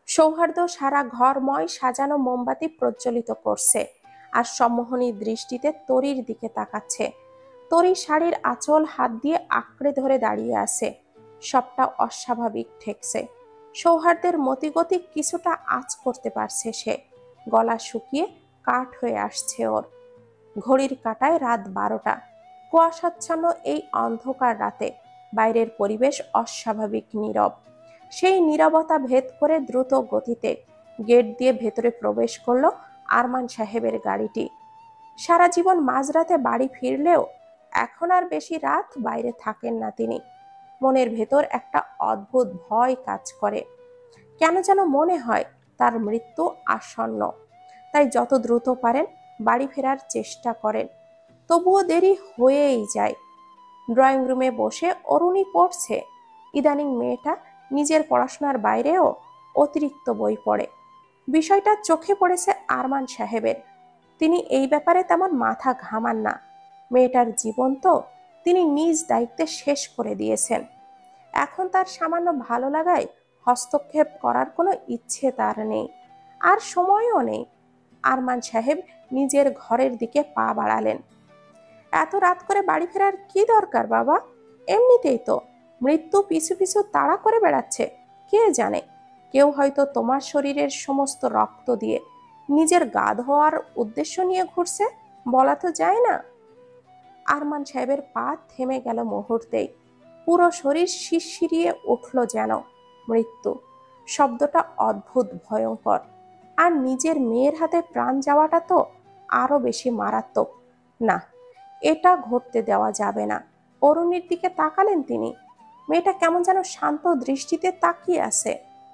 সৌহার্দ্য সারা ঘরময় সাজানো মোমবাতি প্রজ্বলিত করছে, আর সম্মোহনী দৃষ্টিতে তরির দিকে তাকাচ্ছে। তরি শাড়ির আঁচল হাত দিয়ে আঁকড়ে ধরে দাঁড়িয়ে আছে। সবটা অস্বাভাবিক ঠেকছে। সৌহার্দ্যের মতিগতি কিছুটা আঁচ করতে পারছে সে। গলা শুকিয়ে কাঠ হয়ে আসছে ওর। ঘড়ির কাঁটায় রাত 12টা। কুয়াশাচ্ছন্ন এই অন্ধকার রাতে বাইরের পরিবেশ অস্বাভাবিক নীরব। সেই নীরবতা ভেদ করে দ্রুত গতিতে গেট দিয়ে ভেতরে প্রবেশ করলো আরমান সাহেবের গাড়িটি। সারা জীবন মাঝরাতে বাড়ি ফিরলেও এখন আর বেশি রাত বাইরে থাকেন না তিনি। মনের ভেতর একটা অদ্ভুত ভয় কাজ করে। কেন যেন মনে হয় তার মৃত্যু আসন্ন। তাই যত দ্রুত পারেন বাড়ি ফেরার চেষ্টা করেন। তবুও দেরি হয়েই যায়। ড্রয়িং রুমে বসে অরুণী পড়ছে। ইদানিং মেয়েটা নিজের পড়াশোনার বাইরেও অতিরিক্ত বই পড়ে। বিষয়টা চোখে পড়েছে আরমান সাহেবের। তিনি এই ব্যাপারে তেমন মাথা ঘামান না। মেয়েটার জীবন তো তিনি নিজ দায়িত্বে শেষ করে দিয়েছেন। এখন তার সামান্য ভালো লাগায় হস্তক্ষেপ করার কোনো ইচ্ছে তার নেই, আর সময়ও নেই। আরমান সাহেব নিজের ঘরের দিকে পা বাড়ালেন। এত রাত করে বাড়ি ফেরার কি দরকার বাবা? এমনিতেই তো মৃত্যু পিছু পিছু তাড়া করে বেড়াচ্ছে। কে জানে, কেউ হয়তো তোমার শরীরের সমস্ত রক্ত দিয়ে নিজের গা ধোয়ার উদ্দেশ্য নিয়ে ঘুরছে, বলা তো যায় না। আরমান সাহেবের পা থেমে গেল মুহূর্তেই। পুরো শরীর শিরশিরিয়ে উঠল যেন। মৃত্যু শব্দটা অদ্ভুত ভয়ঙ্কর। আর নিজের মেয়ের হাতে প্রাণ যাওয়াটা তো আরো বেশি মারাত্মক। না, এটা ঘটতে দেওয়া যাবে না। অরুণীর দিকে তাকালেন তিনি। মেয়েটা কেমন যেন শান্ত দৃষ্টিতে তাকিয়ে আছে।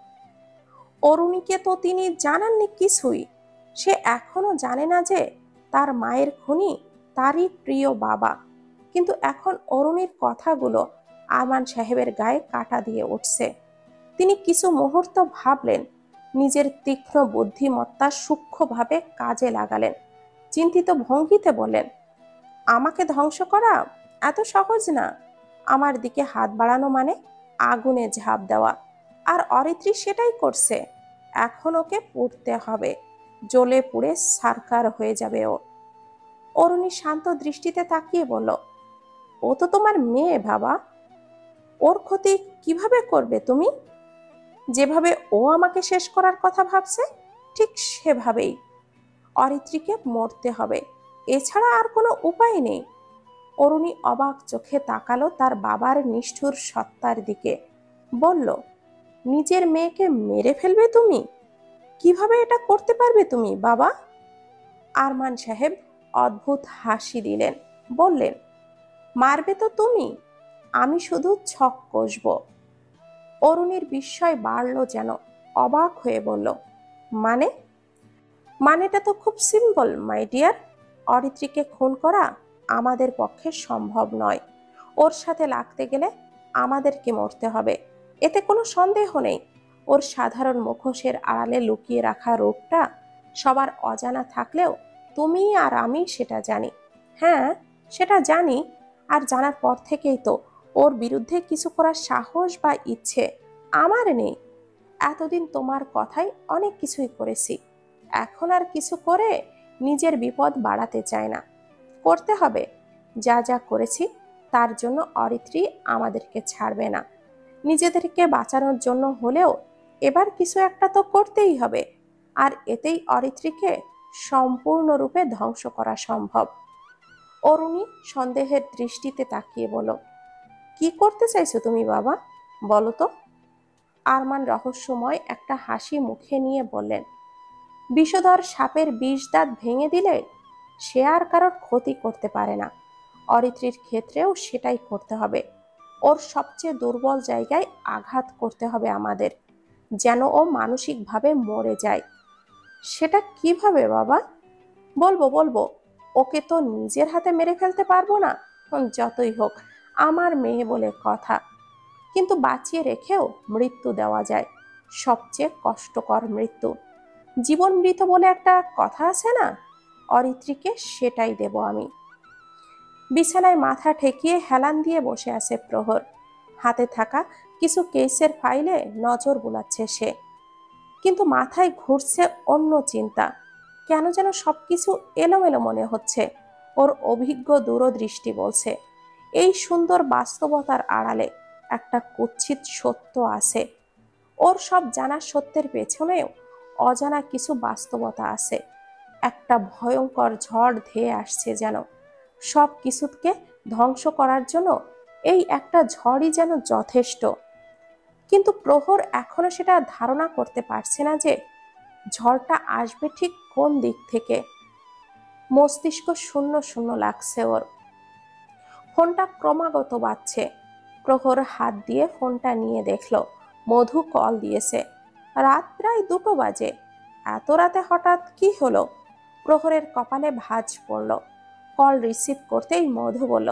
অরুণীকে তো তিনি জানাননি কিছুই। সে এখনো জানে না যে তার মায়ের খুনি তারই প্রিয় বাবা। কিন্তু এখন অরুণীর কথাগুলো আরমান সাহেবের গায়ে কাঁটা দিয়ে উঠছে। তিনি কিছু মুহূর্ত ভাবলেন, নিজের তীক্ষ্ণ বুদ্ধিমত্তা সূক্ষ্মভাবে কাজে লাগালেন। চিন্তিত ভঙ্গিতে বললেন, আমাকে ধ্বংস করা এত সহজ না। আমার দিকে হাত বাড়ানো মানে আগুনে ঝাঁপ দেওয়া। আর অরিত্রী সেটাই করছে। এখন ওকে পুড়তে হবে। জ্বলে পুড়ে ছারখার হয়ে যাবে ও। অরুণী শান্ত দৃষ্টিতে তাকিয়ে বলল, ও তো তোমার মেয়ে বাবা। ওর ক্ষতি কিভাবে করবে তুমি? যেভাবে ও আমাকে শেষ করার কথা ভাবছে ঠিক সেভাবেই। অরিত্রীকে মরতে হবে, এছাড়া আর কোনো উপায় নেই। অরুণী অবাক চোখে তাকালো তার বাবার নিষ্ঠুর সত্তার দিকে। বলল, নিজের মেয়েকে মেরে ফেলবে তুমি? কিভাবে এটা করতে পারবে তুমি বাবা? আরমান সাহেব অদ্ভুত হাসি দিলেন। বললেন, মারবে তো তুমি, আমি শুধু ছক কষবো। অরুণীর বিস্ময় বাড়ল যেন। অবাক হয়ে বলল, মানে? মানেটা তো খুব সিম্পল মাই ডিয়ার। অরিত্রীকে খুন করা আমাদের পক্ষে সম্ভব নয়। ওর সাথে লাগতে গেলে আমাদেরকে মরতে হবে, এতে কোনো সন্দেহ নেই। ওর সাধারণ মুখোশের আড়ালে লুকিয়ে রাখা রূপটা সবার অজানা থাকলেও তুমি আর আমি সেটা জানি। হ্যাঁ, সেটা জানি। আর জানার পর থেকেই তো ওর বিরুদ্ধে কিছু করার সাহস বা ইচ্ছে আমার নেই। এতদিন তোমার কথাই অনেক কিছুই করেছি। এখন আর কিছু করে নিজের বিপদ বাড়াতে চায় না। করতে হবে। যা যা করেছি তার জন্য অরিত্রী আমাদেরকে ছাড়বে না। নিজেদেরকে বাঁচানোর জন্য হলেও এবার কিছু একটা তো করতেই হবে। আর এতেই অরিত্রীকে সম্পূর্ণরূপে ধ্বংস করা সম্ভব। অরুণী সন্দেহের দৃষ্টিতে তাকিয়ে বলল, কি করতে চাইছো তুমি বাবা, বলো তো? আরমান রহস্যময় একটা হাসি মুখে নিয়ে বললেন, বিষধর সাপের বিষ দাঁত ভেঙে দিলে সে আর কারোর ক্ষতি করতে পারে না। অরিত্রীর ক্ষেত্রেও সেটাই করতে হবে। ওর সবচেয়ে দুর্বল জায়গায় আঘাত করতে হবে আমাদের, যেন ও মানসিকভাবে মরে যায়। সেটা কিভাবে বাবা? বলবো বলবো। ওকে তো নিজের হাতে মেরে ফেলতে পারবো না, যতই হোক আমার মেয়ে বলে কথা। কিন্তু বাঁচিয়ে রেখেও মৃত্যু দেওয়া যায়, সবচেয়ে কষ্টকর মৃত্যু। জীবন মৃত বলে একটা কথা আছে না, অরিত্রীকে সেটাই দেব আমি। বিছানায় মাথা ঠেকিয়ে হেলান দিয়ে বসে আছে প্রহর। হাতে থাকা কিছু কেসের ফাইলে নজর বুলাচ্ছে সে। কিন্তু মাথায় ঘুরছে অন্য চিন্তা। কেন যেন সবকিছু এলোমেলো মনে হচ্ছে। ওর অভিজ্ঞ দূরদৃষ্টি বলছে এই সুন্দর বাস্তবতার আড়ালে একটা কুৎসিত সত্য আছে। ওর সব জানা সত্যের পেছনেও অজানা কিছু বাস্তবতা আছে। একটা ভয়ঙ্কর ঝড় ধেয়ে আসছে যেন। সব কিছুকে ধ্বংস করার জন্য এই একটা ঝড়ই যেন যথেষ্ট। কিন্তু প্রহর এখনো সেটা ধারণা করতে পারছে না যে ঝড়টা আসবে ঠিক কোন দিক থেকে। মস্তিষ্ক শূন্য শূন্য লাগছে ওর। ফোনটা ক্রমাগত বাজছে। প্রহর হাত দিয়ে ফোনটা নিয়ে দেখলো মধু কল দিয়েছে। রাত প্রায় 2টো বাজে। এত রাতে হঠাৎ কি হলো? প্রহরের কপালে ভাঁজ পড়ল। কল রিসিভ করতেই মধু বলল,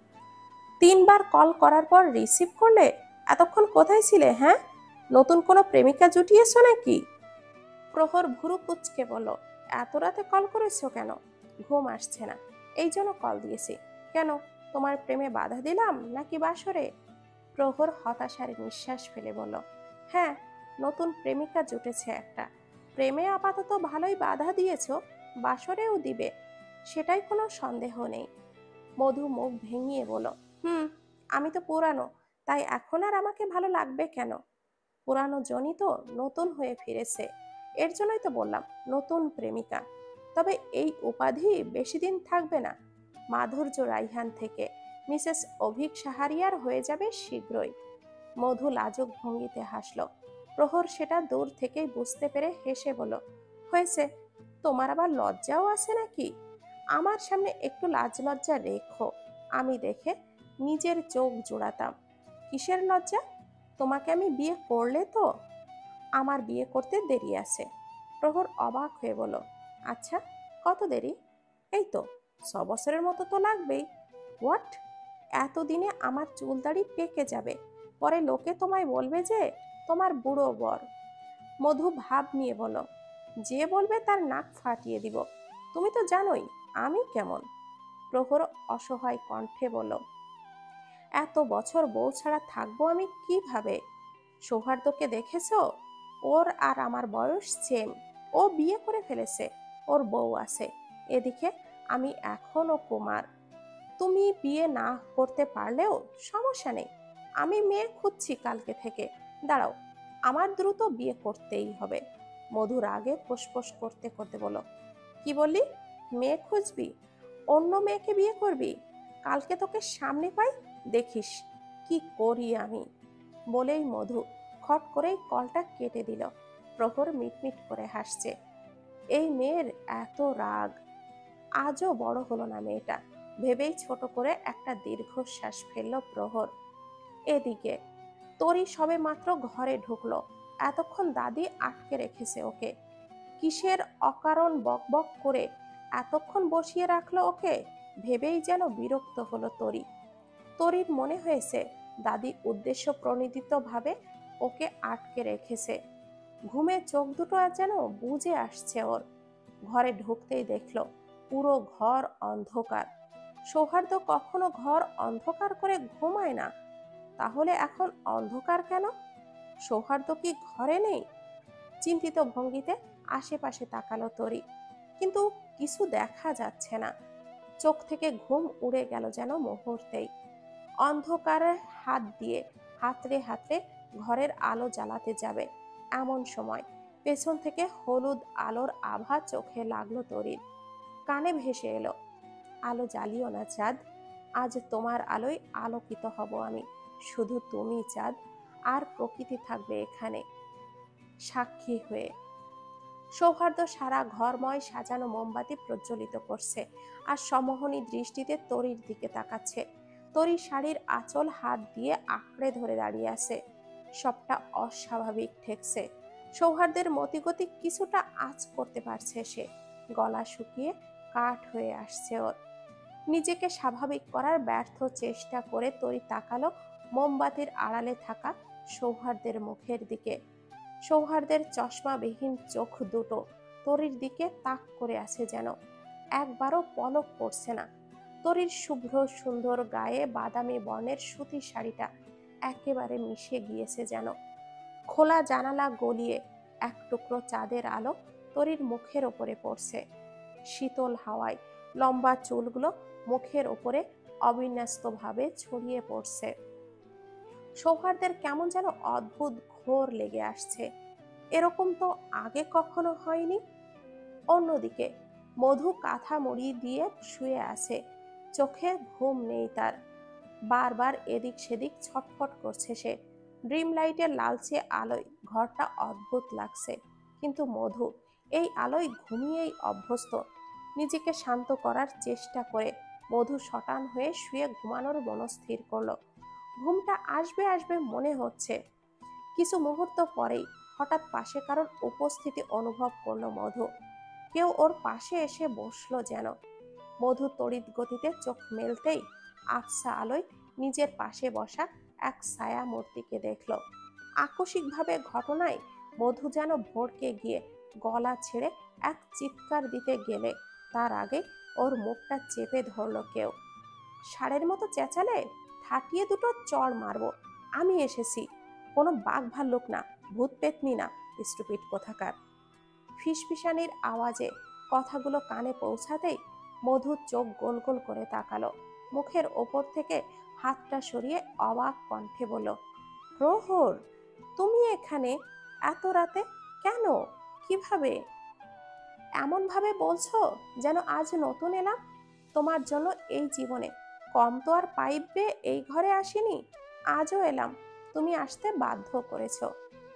3বার কল করার পর রিসিভ করলে? এতক্ষণ কোথায় ছিলে? হ্যাঁ, নতুন কোনো প্রেমিকা জুটিয়েছো নাকি? প্রহর ভুরু কুঁচকে বলল, এত রাতে কল করেছো কেন? ঘুম আসছে না, এই জন্য কল দিয়েছি। কেন, তোমার প্রেমে বাধা দিলাম নাকি বাসরে? প্রহর হতাশার নিঃশ্বাস ফেলে বলল, হ্যাঁ, নতুন প্রেমিকা জুটেছে একটা। প্রেমে আপাতত ভালোই বাধা দিয়েছ, বাসরেও দিবে, সেটাই কোনো সন্দেহ নেই। মধু মুখ ভেঙিয়ে বলল, আমি তো পুরানো, তাই এখন আর আমাকে ভালো লাগবে কেন? পুরানো জনই তো নতুন হয়ে ফিরেছে, এর জন্যই তো বললাম নতুন প্রেমিকা। তবে এই উপাধি বেশি দিন থাকবে না। মাধুর্য রাইহান থেকে মিসেস অভিক সাহারিয়ার হয়ে যাবে শীঘ্রই। মধু লাজুক ভঙ্গিতে হাসল। প্রহর সেটা দূর থেকেই বুঝতে পেরে হেসে বলল, হয়েছে, তোমার আবার লজ্জাও আছে নাকি? আমার সামনে একটু লাজ লজ্জা রেখো, আমি দেখে নিজের চোখ জোড়াতাম। কিসের লজ্জা? তোমাকে আমি বিয়ে করলে তো? আমার বিয়ে করতে দেরি আছে। প্রহর অবাক হয়ে বলল, আচ্ছা, কত দেরি? এই তো 6 বছরের মতো তো লাগবেই। হোয়াট? এতদিনে আমার চুল দাড়ি পেকে যাবে, পরে লোকে তোমায় বলবে যে তোমার বুড়ো বর। মধু ভাব নিয়ে বলল, যে বলবে তার নাক ফাটিয়ে দিব। তুমি তো জানোই আমি কেমন। প্রহর অসহায় কণ্ঠে বলল, এত বছর বউ ছাড়া থাকবো আমি কিভাবে? সৌহার্দ্যকে দেখেছো? ওর আর আমার বয়স সেম। ও বিয়ে করে ফেলেছে, ওর বউ আছে। এদিকে আমি এখনো কুমার। তুমি বিয়ে না করতে পারলেও সমস্যা নেই, আমি মেয়ে খুঁজছি কালকে থেকে। দাঁড়াও, আমার দ্রুত বিয়ে করতেই হবে। মধুর আগে ফোঁসফোঁস করতে করতে বলো, কি বললি? মেয়ে খুঁজবি? অন্য মেয়েকে বিয়ে করবি? কালকে তোকে সামনে পাই, দেখিস কি করি আমি। বলেই মধু খট করেই কলটা কেটে দিল। প্রহর মিটমিট করে হাসছে। এই মেয়ের এত রাগ, আজও বড় হলো না মেয়েটা, ভেবেই ছোট করে একটা দীর্ঘশ্বাস ফেলল প্রহর। এদিকে তরি সবে মাত্র ঘরে ঢুকলো। এতক্ষণ দাদি আটকে রেখেছে ওকে। কিসের অকারণ বকবক করে এতক্ষণ বসিয়ে রাখলো ওকে, ভেবেই যেন বিরক্ত হলো তরি। তরির মনে হয়েছে দাদি উদ্দেশ্য প্রণোদিত ভাবে ওকে আটকে রেখেছে। ঘুমে চোখ দুটো যেন বুজে আসছে ওর। ঘরে ঢুকতেই দেখলো পুরো ঘর অন্ধকার। সৌহার্দ্য কখনো ঘর অন্ধকার করে ঘুমায় না, তাহলে এখন অন্ধকার কেন? সৌহার্দ্য কি ঘরে নেই? চিন্তিত ভঙ্গিতে আশেপাশে তাকালো তরি, কিন্তু কিছু দেখা যাচ্ছে না। চোখ থেকে ঘুম উড়ে গেল যেন মুহূর্তেই। অন্ধকারে হাত দিয়ে হাতড়ে হাতড়ে ঘরের আলো জ্বালাতে যাবে, এমন সময় পেছন থেকে হলুদ আলোর আভা চোখে লাগলো তরির। কানে ভেসে এলো, আলো জ্বালিও না চাঁদ, আজ তোমার আলোয় আলোকিত হব আমি। শুধু তুমি চাঁদ, আর প্রকৃতি থাকবে এখানে সাক্ষী হয়ে। সৌহার্দ্য সারা ঘরময় সাজানো মোমবাতি প্রজ্বলিত করছে আর সম্মোহনী দৃষ্টিতে তরির দিকে তাকাচ্ছে। তরি শাড়ির আঁচল হাত দিয়ে আঁকড়ে ধরে দাঁড়িয়ে আছে। সবটা অস্বাভাবিক ঠেকছে। সৌহার্দ্যের মতিগতি কিছুটা আঁচ করতে পারছে সে। গলা শুকিয়ে কাঠ হয়ে আসছে ওর। নিজেকে স্বাভাবিক করার ব্যর্থ চেষ্টা করে তরি তাকালো মোমবাতির আড়ালে থাকা সৌহার্দ্যের মুখের দিকে। সৌহার্দ্যের চশমাবিহীন চোখ দুটো তরির দিকে তাক করে আছে যেন, একবারও পলক পড়ছে না। তরির শুভ্র সুন্দর গায়ে বাদামি বর্ণের সুতির শাড়িটা একেবারে মিশে গিয়েছে যেন। খোলা জানালা গলিয়ে এক টুকরো চাঁদের আলো তরির মুখের ওপরে পড়ছে। শীতল হাওয়ায় লম্বা চুলগুলো মুখের ওপরে অবিন্যস্তভাবে ছড়িয়ে পড়ছে। সৌহার্দের কেমন যেন অদ্ভুত ঘোর লেগে আসছে। এরকম তো আগে কখনো হয়নি। অন্যদিকে মধু কাঁথা মুড়ি দিয়ে শুয়ে আছে, চোখে ঘুম নেই তার। বারবার এদিক সেদিক ছটফট করছে সে। ড্রিম লাইটের লালচে আলোয় ঘরটা অদ্ভুত লাগছে, কিন্তু মধু এই আলোয় ঘুমিয়েই অভ্যস্ত। নিজেকে শান্ত করার চেষ্টা করে মধু শটান হয়ে শুয়ে ঘুমানোর মনস্থির করলো। ঘুমটা আসবে আসবে মনে হচ্ছে। কিছু মুহূর্ত পরেই হঠাৎ পাশে কারোর উপস্থিতি অনুভব করলো মধু। কেউ ওর পাশে এসে বসলো যেন। মধু তড়িৎ গতিতে চোখ মেলতেই আবছা আলোয় নিজের পাশে বসা এক ছায়া মূর্তিকে দেখল। আকস্মিকভাবে ঘটনায় মধু যেন ভড়কে গিয়ে গলা ছেড়ে এক চিৎকার দিতে গেলে তার আগে ওর মুখটা চেপে ধরল কেউ। ষাঁড়ের মতো চেঁচালে ঠাটিয়ে দুটো চড় মারবো। আমি এসেছি, কোনো বাঘ ভাল্লুক না, ভূত পেতনি না, স্টুপিড কোথাকার। ফিসফিসানির আওয়াজে কথাগুলো কানে পৌঁছাতেই মধু চোখ গোল গোল করে তাকালো। মুখের ওপর থেকে হাতটা সরিয়ে অবাক কণ্ঠে বলল, প্রহর, তুমি এখানে এত রাতে? কেন? কিভাবে? এমন ভাবে বলছো যেন আজ নতুন এলাম। তোমার জন্য এই জীবনে কম তো আর পাইবে এই ঘরে আসিনি, আজও এলাম, তুমি আসতে বাধ্য করেছো।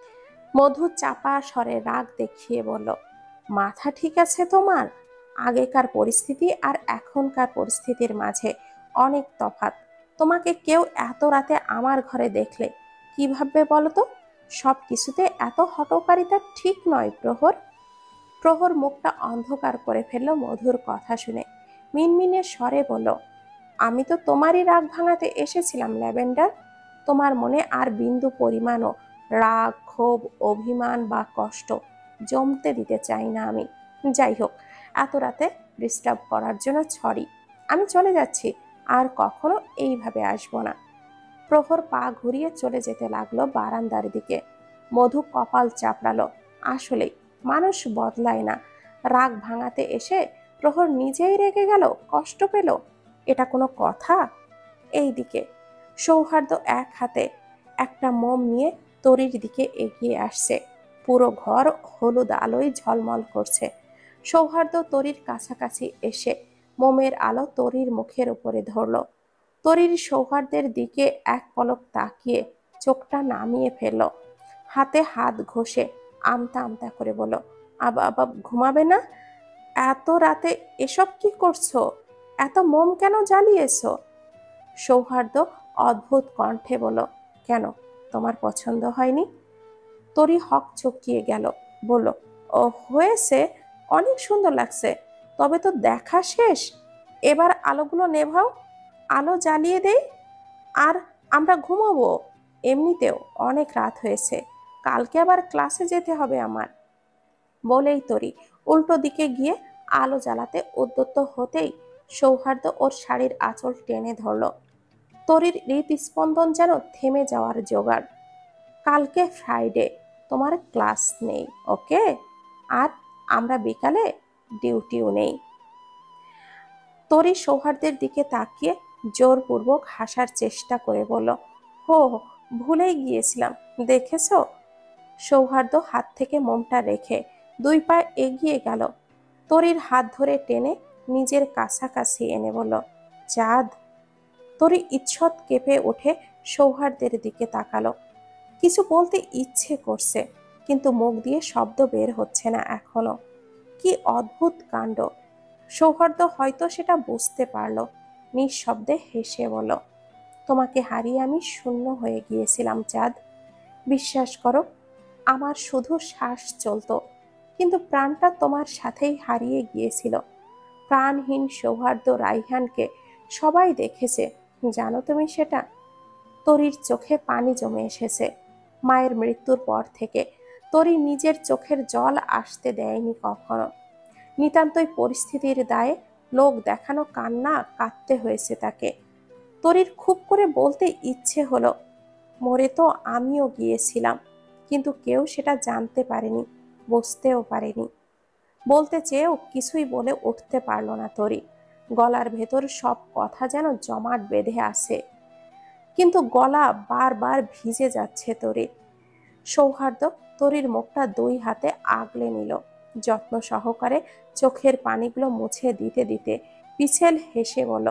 মধু চাপা স্বরে রাগ দেখিয়ে বলল, মাথা ঠিক আছে তোমার? আগেকার পরিস্থিতি আর এখনকার পরিস্থিতির মাঝে অনেক তফাৎ। তোমাকে কেউ এত রাতে আমার ঘরে দেখলে কি ভাববে বলো তো? সব কিছুতে এত হঠকারিতা ঠিক নয় প্রহর। প্রহর মুখটা অন্ধকার করে ফেলল মধুর কথা শুনে। মিনমিনে স্বরে বলল, আমি তো তোমারই রাগ ভাঙাতে এসেছিলাম ল্যাভেন্ডার। তোমার মনে আর বিন্দু পরিমাণও রাগ, ক্ষোভ, অভিমান বা কষ্ট জমতে দিতে চাই না আমি। যাই হোক, এত রাতে ডিস্টার্ব করার জন্য সরি। আমি চলে যাচ্ছি, আর কখনো এইভাবে আসবো না। প্রহর পা ঘুরিয়ে চলে যেতে লাগলো বারান্দার দিকে। মধু কপাল চাপড়ালো। আসলেই মানুষ বদলায় না। রাগ ভাঙাতে এসে প্রহর নিজেই রেগে গেল, কষ্ট পেল, এটা কোনো কথা? এইদিকে সৌহার্দ্য এক হাতে একটা মোম নিয়ে তরির দিকে এগিয়ে আসছে। পুরো ঘর হলুদ আলোয় ঝলমল করছে। সৌহার্দ্য তরির কাছাকাছি এসে মোমের আলো তরির মুখের উপরে ধরল। তরির সৌহার্দ্যের দিকে এক পলক তাকিয়ে চোখটা নামিয়ে ফেলল। হাতে হাত ঘষে আমতা আমতা করে বলল, আবা আবা ঘুমাবে না? এত রাতে এসব কি করছো? এত মোম কেন জ্বালিয়েছো? সৌহার্দ্য অদ্ভুত কণ্ঠে বলল, কেন, তোমার পছন্দ হয়নি? তরি হক চকিয়ে গেল, বলল, ও হয়েছে, অনেক সুন্দর লাগছে, তবে তো দেখা শেষ। এবার আলোগুলো নেভাও, আলো জ্বালিয়ে দেই, আর আমরা ঘুমাবো। এমনিতেও অনেক রাত হয়েছে, কালকে আবার ক্লাসে যেতে হবে আমার। বলেই তরি উল্টো দিকে গিয়ে আলো জ্বালাতে উদ্যত হতেই সৌহার্দ্য ওর শাড়ির আঁচল টেনে ধরল। তরির হৃদস্পন্দন যেন থেমে যাওয়ার জোগাড়। কালকে ফ্রাইডে, তোমার ক্লাস নেই, ওকে? আর আমরা বিকালে ডিউটিও নেই। তরি সৌহার্দ্যের দিকে তাকিয়ে জোরপূর্বক হাসার চেষ্টা করে বলল, হো, ভুলেই গিয়েছিলাম, দেখেছো? সৌহার্দ্য হাত থেকে মোমটা রেখে 2 পা এগিয়ে গেল। তরির হাত ধরে টেনে নিজের কাছাকাছি এনে বলল, চাঁদ। তরি ঈষৎ কেঁপে উঠে সৌহার্দ্যের দিকে তাকালো। কিছু বলতে ইচ্ছে করছে, কিন্তু মুখ দিয়ে শব্দ বের হচ্ছে না এখনো। কি অদ্ভুত কাণ্ড! সৌহার্দ্য হয়তো সেটা বুঝতে পারল। নিঃশব্দে হেসে বলল, তোমাকে হারিয়ে আমি শূন্য হয়ে গিয়েছিলাম চাঁদ। বিশ্বাস করো, আমার শুধু শ্বাস চলতো, কিন্তু প্রাণটা তোমার সাথেই হারিয়ে গিয়েছিল। প্রাণহীন সৌহার্দ্য রাইহানকে সবাই দেখেছে, জানো তুমি সেটা? তরির চোখে পানি জমে এসেছে। মায়ের মৃত্যুর পর থেকে তরি নিজের চোখের জল আসতে দেয়নি কখনো। নিতান্তই পরিস্থিতির দায়ে লোক দেখানো কান্না কাঁদতে হয়েছে তাকে। তরির খুব করে বলতে ইচ্ছে হলো, মরে তো আমিও গিয়েছিলাম, কিন্তু কেউ সেটা জানতে পারেনি, বুঝতেও পারেনি। বলতে চেয়েও কিছুই বলে উঠতে পারল না তরি। গলার ভেতর সব কথা যেন জমাট বেঁধে আসে, কিন্তু গলা বারবার ভিজে যাচ্ছে তরির। সৌহার্দ্য তরির মুখটা দুই হাতে আগলে নিল, যত্ন সহকারে চোখের পানিগুলো মুছে দিতে দিতে পিছেল হেসে বলল,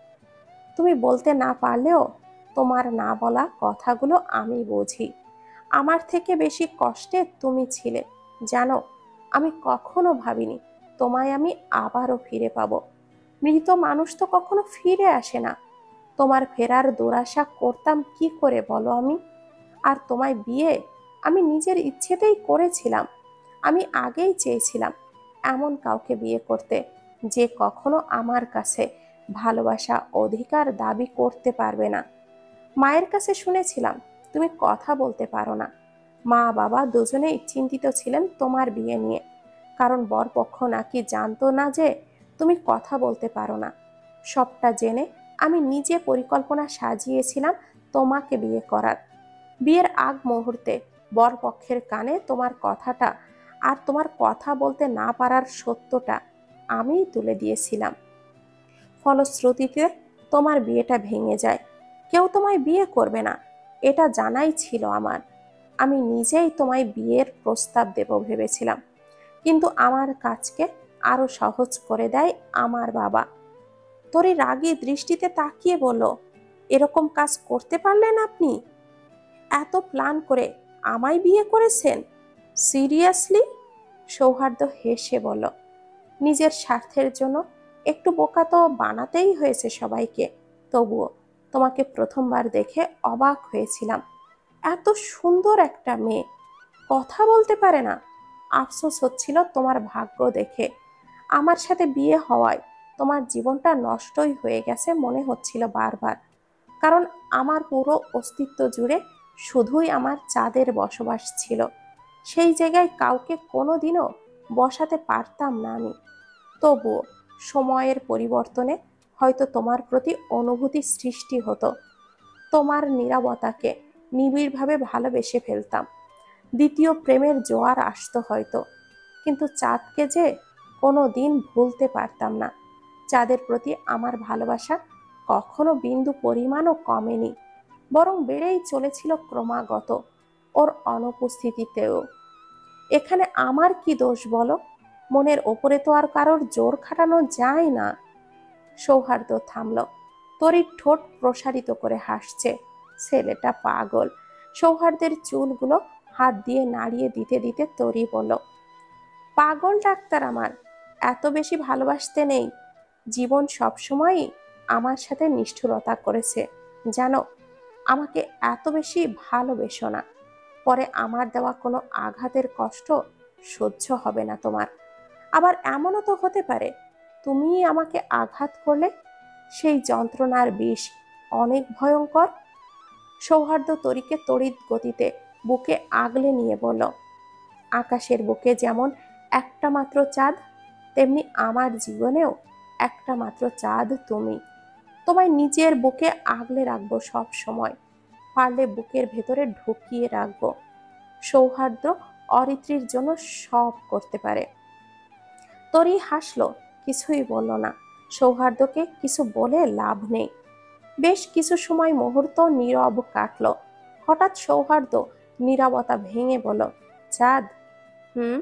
তুমি বলতে না পারলেও তোমার না বলা কথাগুলো আমি বুঝি। আমার থেকে বেশি কষ্টে তুমি ছিলে, জানো। আমি কখনো ভাবিনি তোমায় আমি আবারও ফিরে পাবো। মৃত মানুষ তো কখনো ফিরে আসে না। তোমার ফেরার দুরাশা করতাম কি করে বলো আমি? আর তোমায় বিয়ে আমি নিজের ইচ্ছেতেই করেছিলাম। আমি আগেই চেয়েছিলাম এমন কাউকে বিয়ে করতে, যে কখনো আমার কাছে ভালোবাসা অধিকার দাবি করতে পারবে না। মায়ের কাছে শুনেছিলাম তুমি কথা বলতে পারো না। মা বাবা দুজনেই চিন্তিত ছিলেন তোমার বিয়ে নিয়ে, কারণ বরপক্ষ নাকি জানতো না যে তুমি কথা বলতে পারো না। সবটা জেনে আমি নিজে পরিকল্পনা সাজিয়েছিলাম তোমাকে বিয়ে করার। বিয়ের আগ মুহূর্তে বরপক্ষের কানে তোমার কথাটা আর তোমার কথা বলতে না পারার সত্যটা আমিই তুলে দিয়েছিলাম। ফলশ্রুতিতে তোমার বিয়েটা ভেঙে যায়। কেউ তোমায় বিয়ে করবে না, এটা জানাই ছিল আমার। আমি নিজেই তোমায় বিয়ের প্রস্তাব দেব ভেবেছিলাম, কিন্তু আমার কাজকে আরো সহজ করে দেয় আমার বাবা। তোরই রাগী দৃষ্টিতে তাকিয়ে বলল, এরকম কাজ করতে পারলেন আপনি? এত প্ল্যান করে আমায় বিয়ে করেছেন? সিরিয়াসলি? সৌহার্দ্য হেসে বলল, নিজের স্বার্থের জন্য একটু বোকা তো বানাতেই হয়েছে সবাইকে। তবুও তোমাকে প্রথমবার দেখে অবাক হয়েছিলাম। এত সুন্দর একটা মেয়ে, কথা বলতে পারে না। আফসোস হচ্ছিল তোমার ভাগ্য দেখে। আমার সাথে বিয়ে হওয়ায় তোমার জীবনটা নষ্টই হয়ে গেছে মনে হচ্ছিল বারবার। কারণ আমার পুরো অস্তিত্ব জুড়ে শুধুই আমার চাঁদের বসবাস ছিল। সেই জায়গায় কাউকে কোনোদিনও বসাতে পারতাম না আমি। তবুও সময়ের পরিবর্তনে হয়তো তোমার প্রতি অনুভূতি সৃষ্টি হতো। তোমার নীরবতাকে নিবিড়ভাবে ভালোবেসে ফেলতাম। দ্বিতীয় প্রেমের জোয়ার আসতো হয়তো, কিন্তু চাঁদকে যে কোনো দিন ভুলতে পারতাম না। চাঁদের প্রতি আমার ভালোবাসা কখনো বিন্দু পরিমাণও কমেনি, বরং বেড়েই চলেছিল ক্রমাগত, ওর অনুপস্থিতিতেও। এখানে আমার কি দোষ বলো? মনের ওপরে তো আর কারোর জোর খাটানো যায় না। সৌহার্দ্য থামল। তরির ঠোঁট প্রসারিত করে হাসছে। ছেলেটা পাগল। সৌহার্দ্যের চুলগুলো হাত দিয়ে নাড়িয়ে দিতে দিতে তরি বলল, পাগল ডাক্তার আমার, এত বেশি ভালোবাসতে নেই। জীবন সবসময়ই আমার সাথে নিষ্ঠুরতা করেছে, জানো। আমাকে এত বেশি ভালোবেসো না, পরে আমার দেওয়া কোনো আঘাতের কষ্ট সহ্য হবে না তোমার। আবার এমনও তো হতে পারে তুমিই আমাকে আঘাত করলে। সেই যন্ত্রণার বিষ অনেক ভয়ঙ্কর। সৌহার্দ্য তরিকে তড়িৎ গতিতে বুকে আগলে নিয়ে বলল, আকাশের বুকে যেমন একটা মাত্র চাঁদ, তেমনি আমার জীবনেও একটা মাত্র চাঁদ তুমি। তোমায় নিজের বুকে আগলে রাখবো সব সময়, পারলে বুকের ভেতরে ঢুকিয়ে রাখবো। সৌহার্দ্য অরিত্রীর জন্য সব করতে পারে। তরি হাসলো, কিছুই বলল না। সৌহার্দ্যকে কিছু বলে লাভ নেই। বেশ কিছু সময় মুহূর্ত নীরব কাটল। হঠাৎ সৌহার্দ্য নীরবতা ভেঙে বলল, চাঁদ, হুম,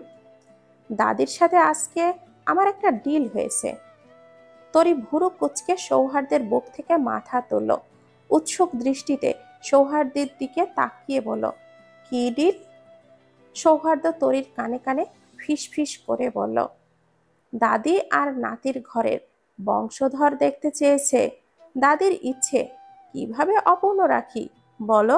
দাদির সাথে আজকে আমার একটা ডিল হয়েছে। তরি ভুরু কুঁচকে সৌহার্দ্যের বুক থেকে মাথা তুলল। উৎসুক দৃষ্টিতে সৌহার্দ্যের দিকে তাকিয়ে বলল, কি ডিল? সৌহার্দ্য তরির কানে কানে ফিস ফিস করে বলল, দাদি আর নাতির ঘরের বংশধর দেখতে চেয়েছে। দাদির ইচ্ছে কিভাবে অপূর্ণ রাখি বলো?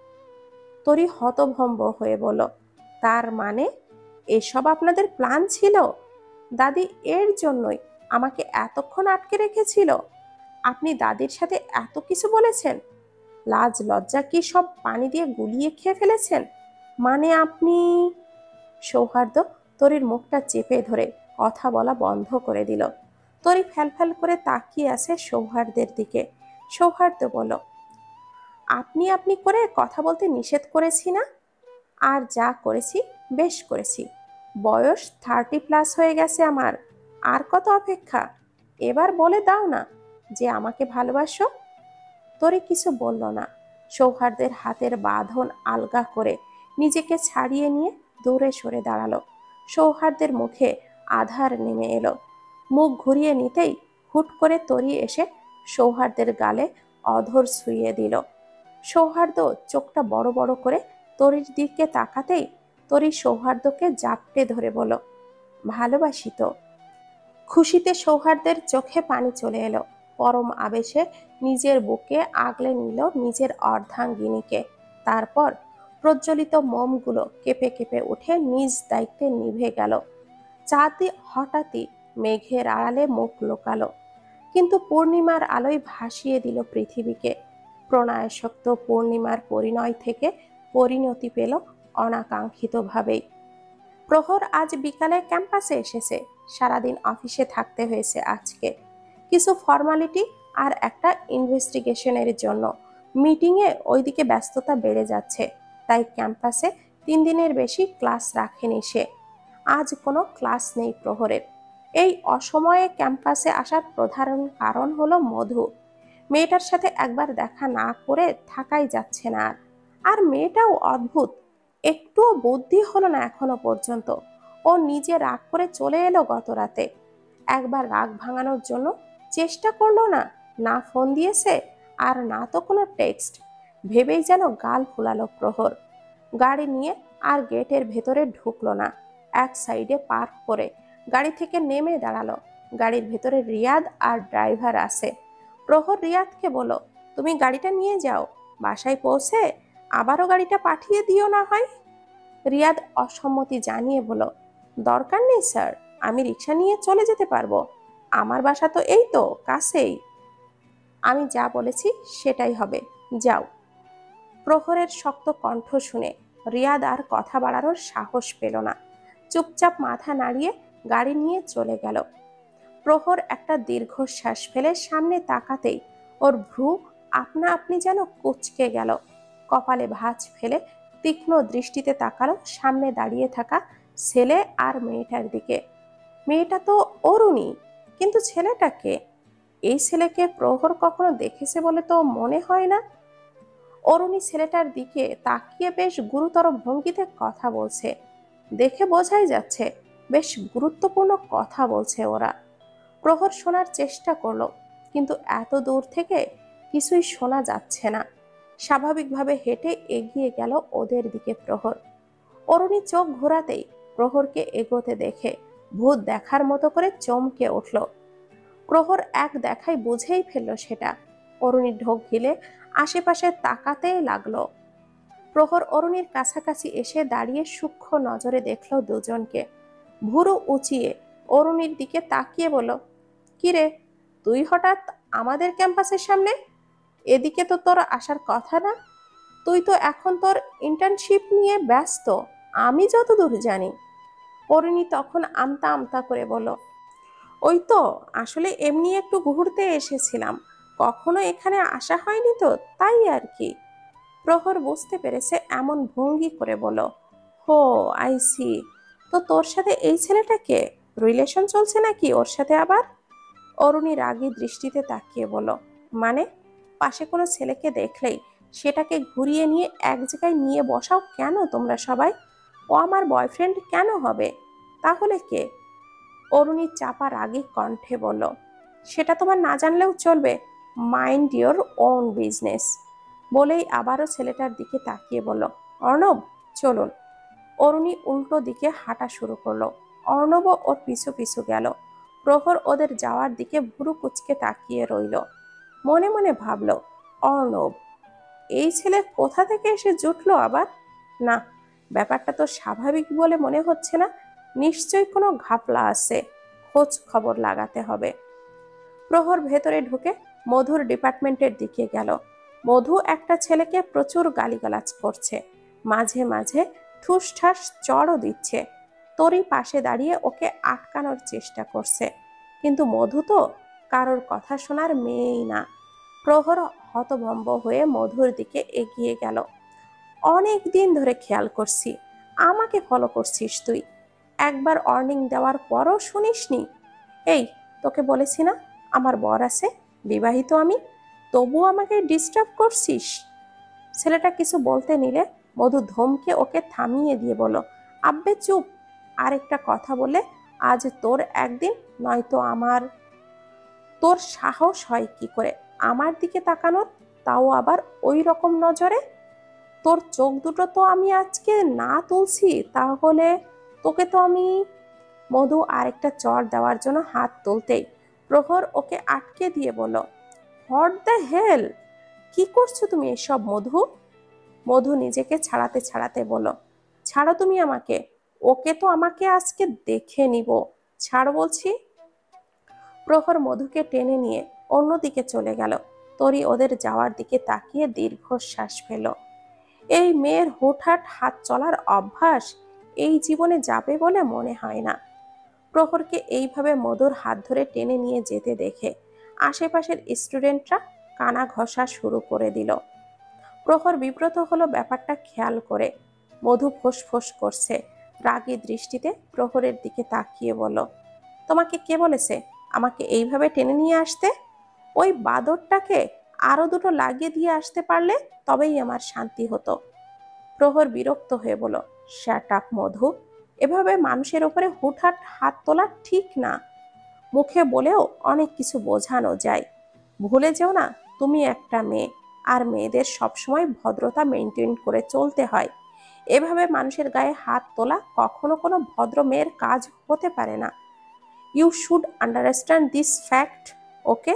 তরি হতভম্ব হয়ে বলল, তার মানে এসব আপনাদের প্ল্যান ছিল? দাদি এর জন্যই আমাকে এতক্ষণ আটকে রেখেছিল? আপনি দাদির সাথে এত কিছু বলেছেন? লাজ লজ্জা কি সব পানি দিয়ে গুলিয়ে খেয়ে ফেলেছেন? মানে আপনি? সৌহার্দ্য তরির মুখটা চেপে ধরে কথা বলা বন্ধ করে দিল। তরি ফ্যালফ্যাল করে তাকিয়ে আছে সৌহার্দ্যের দিকে। সৌহার্দ্য বলল, আপনি আপনি করে কথা বলতে নিষেধ করেছি না? আর যা করেছি বেশ করেছি। বয়স 30+ হয়ে গেছে আমার। আর কত অপেক্ষা? এবার বলে দাও না যে আমাকে ভালোবাসো। তরি কিছু বলল না। সৌহার্দের হাতের বাঁধন আলগা করে নিজেকে ছাড়িয়ে নিয়ে দূরে সরে দাঁড়ালো। সৌহার্দের মুখে আধার নেমে এলো। মুখ ঘুরিয়ে নিতেই হুট করে তরি এসে সৌহার্দের গালে অধর ছুঁয়ে দিল। সৌহার্দ্য চোখটা বড় বড় করে তরির দিকে তাকাতেই তরি সৌহার্দ্যকে জাপটে ধরে বলল, ভালোবাসি তো। খুশিতে সৌহার্দ্যের চোখে পানি চলে এলো। পরম আবেশে নিজের বুকে আগলে নিল নিজের অর্ধাঙ্গিনীকে। তারপর প্রজ্বলিত মোমগুলো কেঁপে কেঁপে উঠে নিজ দায়িত্বে নিভে গেল। চাঁদ হঠাৎই মেঘের আড়ালে মুখ লুকালো, কিন্তু পূর্ণিমার আলোয় ভাসিয়ে দিল পৃথিবীকে। প্রণয়াসক্ত পূর্ণিমার পরিণয় থেকে পরিণতি পেল অনাকাঙ্ক্ষিতভাবেই। প্রহর আজ বিকালে ক্যাম্পাসে এসেছে। সারাদিন অফিসে থাকতে হয়েছে আজকে, কিছু ফর্মালিটি আর একটা ইনভেস্টিগেশনের জন্য। মিটিংয়ে ওইদিকে ব্যস্ততা বেড়ে যাচ্ছে, তাই ক্যাম্পাসে 3 দিনের বেশি ক্লাস রাখেনি সে। আজ কোনো ক্লাস নেই প্রহরের। এই অসময়ে ক্যাম্পাসে আসার প্রধান কারণ হলো মধু। মেয়েটার সাথে একবার দেখা না করে থাকাই যাচ্ছে না। আর মেয়েটাও অদ্ভুত, একটুও বুদ্ধি হলো না এখনো পর্যন্ত। ও নিজে রাগ করে চলে এলো গত রাতে। একবার রাগ ভাঙানোর জন্য চেষ্টা করলো না, না ফোন দিয়েছে আর না তো কোনো টেক্সট। ভেবেই যেন গাল ফুলালো প্রহর। গাড়ি নিয়ে আর গেটের ভেতরে ঢুকলো না। এক সাইডে পার্ক করে গাড়ি থেকে নেমে দাঁড়ালো। গাড়ির ভেতরে রিয়াদ আর ড্রাইভার আছে। প্রহর রিয়াদকে বলো, তুমি গাড়িটা নিয়ে যাও, বাসায় পৌঁছে আবারও গাড়িটা পাঠিয়ে দিও না হয়। রিয়াদ অসম্মতি জানিয়ে বলো, দরকার নেই স্যার, আমি রিক্সা নিয়ে চলে যেতে পারবো। আমার বাসা তো এই তো কাছেই। আমি যা বলেছি সেটাই হবে, যাও। প্রহরের শক্ত কণ্ঠ শুনে রিয়াদ আর কথা বাড়ানোর সাহস পেল না। চুপচাপ মাথা নাড়িয়ে গাড়ি নিয়ে চলে গেল। প্রহর একটা দীর্ঘশ্বাস ফেলে সামনে তাকাতেই ওর ভ্রু আপনা আপনি যেন কুঁচকে গেল। কপালে ভাঁজ ফেলে তীক্ষ্ণ দৃষ্টিতে তাকালো সামনে দাঁড়িয়ে থাকা ছেলে আর মেয়েটার দিকে। মেয়েটা তো অরুণী, কিন্তু ছেলেটাকে, এই ছেলেকে প্রহর কখনো দেখেছে বলে তো মনে হয় না। অরুণী ছেলেটার দিকে তাকিয়ে বেশ গুরুতর ভঙ্গিতে কথা বলছে। দেখে বোঝাই যাচ্ছে বেশ গুরুত্বপূর্ণ কথা বলছে ওরা। প্রহর শোনার চেষ্টা করলো, কিন্তু এত দূর থেকে কিছুই শোনা যাচ্ছে না। স্বাভাবিকভাবে হেঁটে এগিয়ে গেল ওদের দিকে প্রহর। অরুণী চোখ ঘোরাতেই প্রহরকে এগোতে দেখে ভূত দেখার মতো করে চমকে উঠল। প্রহর এক দেখায় বুঝেই ফেলল সেটা। অরুণী ঢোক গিলে আশেপাশে তাকাতেই লাগলো। প্রহর অরুণীর কাছাকাছি এসে দাঁড়িয়ে সূক্ষ্ম নজরে দেখল দুজনকে। ভুরু উঁচিয়ে অরুণীর দিকে তাকিয়ে বলল, কিরে, তুই হঠাৎ আমাদের ক্যাম্পাসের সামনে? এদিকে তো তোর আসার কথা না। তুই তো এখন তোর ইন্টার্নশিপ নিয়ে ব্যস্ত, আমি যতদূর জানি। অরুণী তখন আমতা আমতা করে বলল, ওই তো আসলে এমনি একটু ঘুরতে এসেছিলাম, কখনো এখানে আসা হয়নি তো, তাই আর কি। প্রহর বুঝতে পেরেছে, এমন ভঙ্গি করে বলল, হো আই সি। তো তোর সাথে এই ছেলেটাকে রিলেশন চলছে নাকি ওর সাথে আবার? অরুণী রাগী দৃষ্টিতে তাকিয়ে বলল, মানে? পাশে কোনো ছেলেকে দেখলেই সেটাকে ঘুরিয়ে নিয়ে এক জায়গায় নিয়ে বসাও কেন তোমরা সবাই? ও আমার বয়ফ্রেন্ড কেন হবে? তাহলে কে? অরুণী চাপা রাগী কণ্ঠে বলল, সেটা তোমার না জানলেও চলবে, মাইন্ড ইওর ওন বিজনেস। বলেই আবারও ছেলেটার দিকে তাকিয়ে বলল, অর্ণব চলুন। অরুণী উল্টো দিকে হাঁটা শুরু করলো। অর্ণবও ওর পিছু পিছু গেল। প্রহর ওদের যাওয়ার দিকে ভুরু কুচকে তাকিয়ে রইল। মনে মনে ভাবল, অর্ণব, এই ছেলে কোথা থেকে এসে জুটলো আবার? না, ব্যাপারটা তো স্বাভাবিক বলে মনে হচ্ছে না। নিশ্চয়ই কোনো ঘাপলা আছে, খোঁজ খবর লাগাতে হবে। প্রহর ভেতরে ঢুকে মধুর ডিপার্টমেন্টের দিকে গেল। মধু একটা ছেলেকে প্রচুর গালিগালাজ করছে, মাঝে মাঝে ঠুসঠাস চড়ও দিচ্ছে। তরি পাশে দাঁড়িয়ে ওকে আটকানোর চেষ্টা করছে, কিন্তু মধু তো কারোর কথা শোনার মেয়েই না। প্রহর হতভম্ব হয়ে মধুর দিকে এগিয়ে গেল। অনেক দিন ধরে খেয়াল করছি আমাকে ফলো করছিস তুই। একবার অর্নিং দেওয়ার পরও শুনিসনি? এই, তোকে বলেছি না আমার বর আছে, বিবাহিত আমি, তবু আমাকে ডিস্টার্ব করছিস। ছেলেটা কিছু বলতে নিলে মধু ধমকে ওকে থামিয়ে দিয়ে বলল, আব্বে চুপ, আরেকটা কথা বলে আজ তোর একদিন, নয়তো আমার। তোর সাহস হয় কি করে আমার দিকে তাকানোর, তাও আবার ওই রকম নজরে? তোর চোখ দুটো তো আমি আজকে না তুলছি তাহলে তোকে তো আমি। মধু আরেকটা চড় দেওয়ার জন্য হাত তুলতেই প্রহর ওকে আটকে দিয়ে বলল, হোয়াট দ্য হেল, কি করছো তুমি এসব মধু? মধু নিজেকে ছাড়াতে ছাড়াতে বলল, ছাড়ো তুমি আমাকে, ওকে তো আমাকে আজকে দেখে নিব, ছাড়ো বলছি। প্রহর মধুকে টেনে নিয়ে অন্যদিকে চলে গেল। তরি ওদের যাওয়ার দিকে তাকিয়ে দীর্ঘশ্বাস ফেল। এই মেয়ের হুটহাট হাত চলার অভ্যাস এই জীবনে যাবে বলে মনে হয় না। প্রহরকে এইভাবে মধুর হাত ধরে টেনে নিয়ে যেতে দেখে আশেপাশের স্টুডেন্টরা কানা ঘষা শুরু করে দিল। প্রহর বিব্রত হলো ব্যাপারটা খেয়াল করে। মধু ফোঁস করছে, রাগী দৃষ্টিতে প্রহরের দিকে তাকিয়ে বলল, তোমাকে কে বলেছে আমাকে এইভাবে টেনে নিয়ে আসতে? ওই বাদরটাকে আরো দুটো লাগিয়ে দিয়ে আসতে পারলে তবেই আমার শান্তি হতো। প্রহর বিরক্ত হয়ে বলল, শ্যাট আপ মধু, এভাবে মানুষের ওপরে হুটহাট হাত তোলা ঠিক না। মুখে বলেও অনেক কিছু বোঝানো যায়। ভুলে যেও না তুমি একটা মেয়ে, আর মেয়েদের সবসময় ভদ্রতা মেনটেন করে চলতে হয়। এভাবে মানুষের গায়ে হাত তোলা কখনো কোনো ভদ্র মেয়ের কাজ হতে পারে না। You should understand this fact, okay?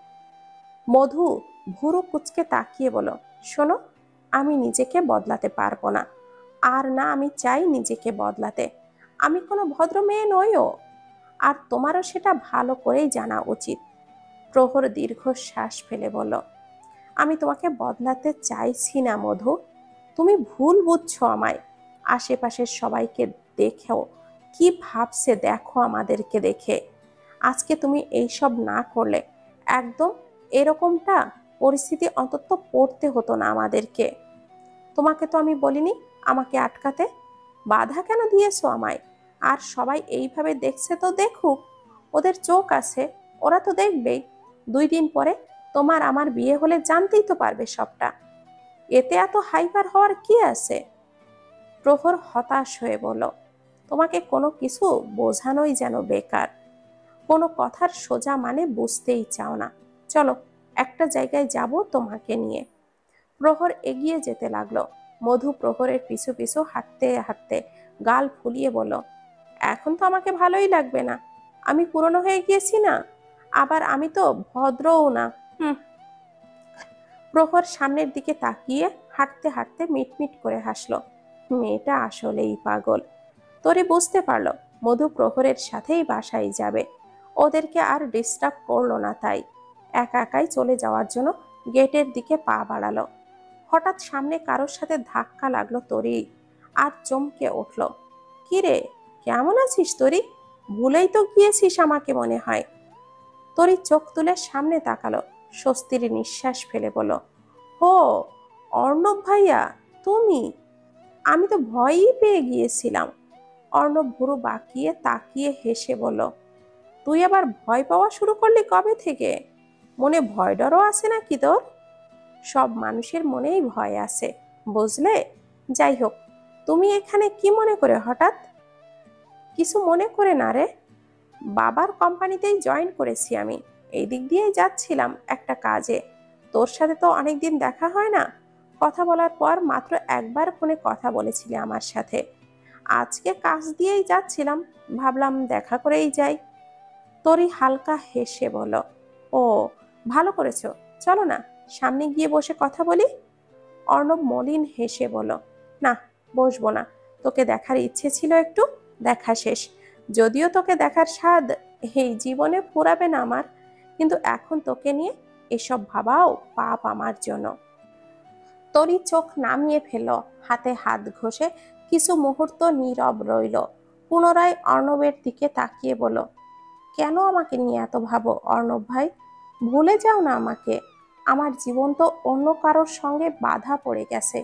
Madhu ভুরু কুচকে তাকিয়ে বলো, শোনো, আমি নিজেকে বদলাতে পারবো না, আর না আমি চাই নিজেকে বদলাতে। আমি কোনো ভদ্র মেয়ে নইও, আর তোমারও সেটা ভালো করেই জানা উচিত। প্রহর দীর্ঘশ্বাস ফেলে বলল, আমি তোমাকে বদলাতে চাইছি না মধু, তুমি ভুল বুঝছো আমায়। আশেপাশের সবাইকে দেখেও কি ভাবছে দেখো আমাদেরকে দেখে। আজকে তুমি এইসব না করলে একদম এরকমটা পরিস্থিতি অন্তত পড়তে হতো না আমাদেরকে। তোমাকে তো আমি বলিনি আমাকে আটকাতে, বাধা কেন দিয়েছো আমায়? আর সবাই এইভাবে দেখছে তো দেখুক, ওদের চোখ আছে, ওরা তো দেখবেই। 2 দিন পরে তোমার আমার বিয়ে হলে জানতেই তো পারবে সবটা। এতে এত হাইপার হওয়ার কি আছে? প্রহর হতাশ হয়ে বলল, তোমাকে কোনো কিছু বোঝানোই যেন বেকার, কোনো কথার সোজা মানে বুঝতেই চাও না। চলো একটা জায়গায় যাব তোমাকে নিয়ে। প্রহর এগিয়ে যেতে লাগলো। মধু প্রহরের পিছু পিছু হাঁটতে হাঁটতে গাল ফুলিয়ে বলল, এখন তো আমাকে ভালোই লাগবে না, আমি পুরনো হয়ে গিয়েছি না, আবার আমি তো ভদ্রও না। হুম। প্রহর সামনের দিকে তাকিয়ে হাঁটতে হাঁটতে মিটমিট করে হাসলো। মেয়েটা আসলেই পাগল। তরি বুঝতে পারলো মধু প্রহরের সাথেই বাসায় যাবে, ওদেরকে আর ডিস্টার্ব করলো না, তাই একা একাই চলে যাওয়ার জন্য গেটের দিকে পা বাড়ালো। হঠাৎ সামনে কারোর সাথে ধাক্কা লাগলো তরি, আর চমকে উঠল। কিরে, কেমন আছিস তরি? ভুলেই তো গিয়েছিস আমাকে মনে হয়। তরি চোখ তুলে সামনে তাকালো, স্বস্তির নিঃশ্বাস ফেলে বলল, ও অর্ণব ভাইয়া, তুমি? আমি তো ভয়ই পেয়ে গিয়েছিলাম। অর্ণব ভুরু বাঁকিয়ে তাকিয়ে হেসে বলল, তুই আবার ভয় পাওয়া শুরু করলি কবে থেকে? মনে ভয় ডরও আছে নাকি তোর? সব মানুষের মনেই ভয় আছে, বুঝলে? যাই হোক, তুমি এখানে কি মনে করে হঠাৎ? কিছু মনে করে না রে, বাবার কোম্পানিতেই জয়েন করেছি আমি। এই দিক দিয়েই যাচ্ছিলাম একটা কাজে। তোর সাথে তো অনেকদিন দেখা হয় না, কথা বলার পর মাত্র একবার ফোনে কথা বলেছিলে আমার সাথে। আজকে কাজ দিয়েই যাচ্ছিলাম, ভাবলাম দেখা করেই যাই। তরি হালকা হেসে বলো, ও ভালো করেছো, চলো না সামনে গিয়ে বসে কথা বলি। অর্ণব মলিন হেসে বলো, না, বসবো না, তোকে দেখার ইচ্ছে ছিল একটু, দেখা শেষ। যদিও তোকে দেখার স্বাদ এই জীবনে ফুরাবে না আমার, কিন্তু এখন তোকে নিয়ে এসব ভাবাও পাপ আমার জন্য। তরি চোখ নামিয়ে ফেলল, হাতে হাত ঘষে কিছু মুহূর্ত নীরব রইল। পুনরায় অর্ণবের দিকে তাকিয়ে বলল, কেন আমাকে নিয়ে এত ভাবো অর্ণব ভাই? ভুলে যাও না আমাকে। আমার জীবন তো অন্য কারোর সঙ্গে বাধা পড়ে গেছে,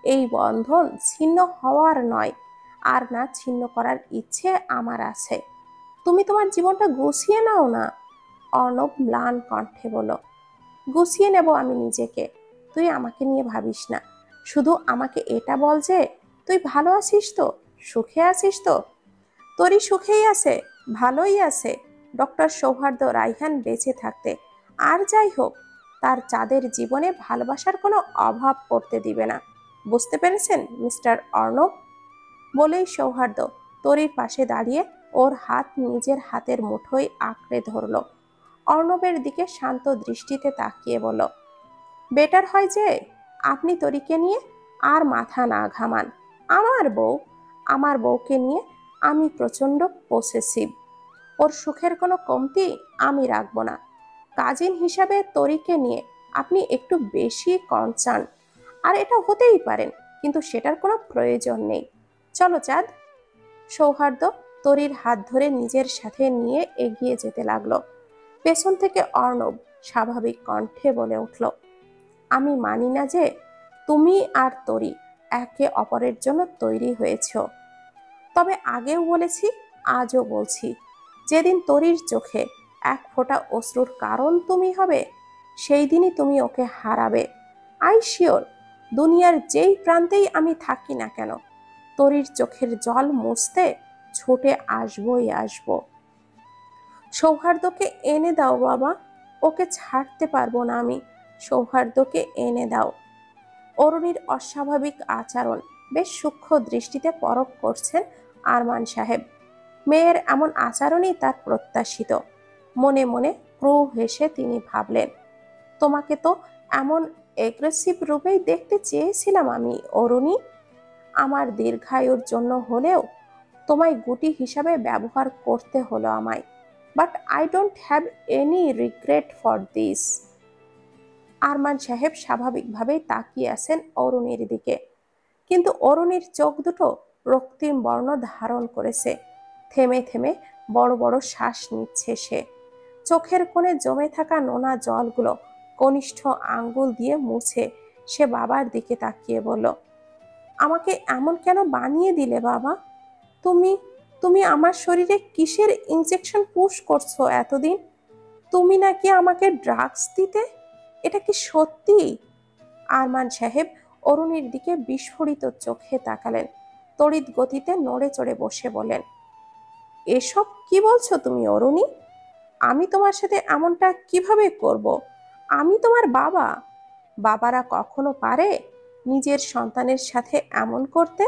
এই বন্ধন ছিন্ন হওয়ার নয়, আর না ছিন্ন করার ইচ্ছে আমার আছে। তুমি তোমার জীবনটা গুছিয়ে নাও না। অর্ণব ম্লান কণ্ঠে বলল, গুছিয়ে নেব আমি নিজেকে। তুই আমাকে নিয়ে ভাবিস না, শুধু আমাকে এটা বল যে তুই ভালো আছিস তো, সুখে আছিস তো। তোরই সুখেই আছে, ভালোই আছে। ডক্টর সৌহার্দ্য রায়হান বেঁচে থাকতে আর যাই হোক, তার চাঁদের জীবনে ভালোবাসার কোনো অভাব পড়তে দিবে না। বুঝতে পেরেছেন মিস্টার অর্ণব? বলেই সৌহার্দ্য তরির পাশে দাঁড়িয়ে ওর হাত নিজের হাতের মুঠোয় আঁকড়ে ধরল। অর্ণবের দিকে শান্ত দৃষ্টিতে তাকিয়ে বলল, বেটার হয় যে আপনি তরিকে নিয়ে আর মাথা না ঘামান। আমার বউ, আমার বউকে নিয়ে আমি প্রচণ্ড পসেসিভ। ওর সুখের কোনো কমতি আমি রাখবো না। কাজিন হিসাবে তরিকে নিয়ে আপনি একটু বেশি কনসার্ন, আর এটা হতেই পারেন, কিন্তু সেটার কোনো প্রয়োজন নেই। চলো চাঁদ। সৌহার্দ্য তরির হাত ধরে নিজের সাথে নিয়ে এগিয়ে যেতে লাগলো। পেছন থেকে অর্ণব স্বাভাবিক কণ্ঠে বলে উঠল, আমি মানি না যে তুমি আর তরি একে অপরের জন্য তৈরি হয়েছ। তবে আগেও বলেছি, আজও বলছি, যেদিন তরির চোখে এক ফোঁটা অশ্রুর কারণ তুমি হবে, সেই দিনই তুমি ওকে হারাবে। আই শিওর, দুনিয়ার যেই প্রান্তেই আমি থাকি না কেন, তরির চোখের জল মুছতে ছুটে আসবই আসব। সৌহার্দ্যকে এনে দাও বাবা, ওকে ছাড়তে পারবো না আমি। সৌহার্দ্যকে এনে দাও। অরুণীর অস্বাভাবিক আচরণ বেশ সূক্ষ্ম দৃষ্টিতে পরখ করছেন আরমান সাহেব। মেয়ের এমন আচরণই তার প্রত্যাশিত। মনে মনে ক্রু হেসে তিনি ভাবলেন, তোমাকে তো এমন এগ্রেসিভ রূপেই দেখতে চেয়েছিলাম আমি অরুণী। আমার দীর্ঘায়ুর জন্য হলেও তোমায় গুটি হিসাবে ব্যবহার করতে হলো আমায়। But I don't have any regret for this. Arman Sahib স্বাভাবিকভাবেই তাকিয়ে আছেন অরুণীর দিকে, কিন্তু অরুণীর চোখ দুটো রক্তিম বর্ণ ধারণ করেছে। থেমে থেমে বড় বড় শ্বাস নিচ্ছে সে। চোখের কোণে জমে থাকা নোনা জলগুলো কনিষ্ঠ আঙ্গুল দিয়ে মুছে সে বাবার দিকে তাকিয়ে বলল, আমাকে এমন কেন বানিয়ে দিলে বাবা? তুমি তুমি আমার শরীরে কিসের ইনজেকশন পুশ করছো এতদিন? তুমি নাকি আমাকে ড্রাগস দিতে? এটা কি সত্যি? আরমান সাহেব অরুণীর দিকে বিস্ফোরিত চোখে তাকালেন, তড়িৎ গতিতে নড়ে চড়ে বসে বলেন, এসব কি বলছো তুমি অরুণী? আমি তোমার সাথে এমনটা কিভাবে করব? আমি তোমার বাবা। বাবারা কখনো পারে নিজের সন্তানের সাথে এমন করতে?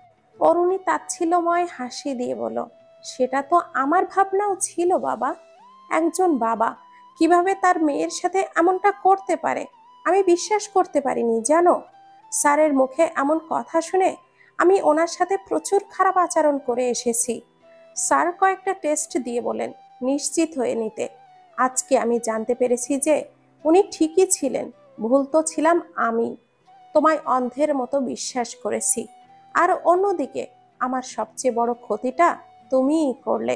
অরুণী তাচ্ছিল্যময় হাসি দিয়ে বলল, সেটা তো আমার ভাবনাও ছিল বাবা। একজন বাবা কিভাবে তার মেয়ের সাথে এমনটা করতে পারে আমি বিশ্বাস করতে পারিনি জানো। স্যারের মুখে এমন কথা শুনে আমি ওনার সাথে প্রচুর খারাপ আচরণ করে এসেছি। স্যার কয়েকটা টেস্ট দিয়ে বলেন নিশ্চিত হয়ে নিতে। আজকে আমি জানতে পেরেছি যে উনি ঠিকই ছিলেন, ভুল তো ছিলাম আমি। তোমায় অন্ধের মতো বিশ্বাস করেছি, আর অন্যদিকে আমার সবচেয়ে বড় ক্ষতিটা তুমিই করলে।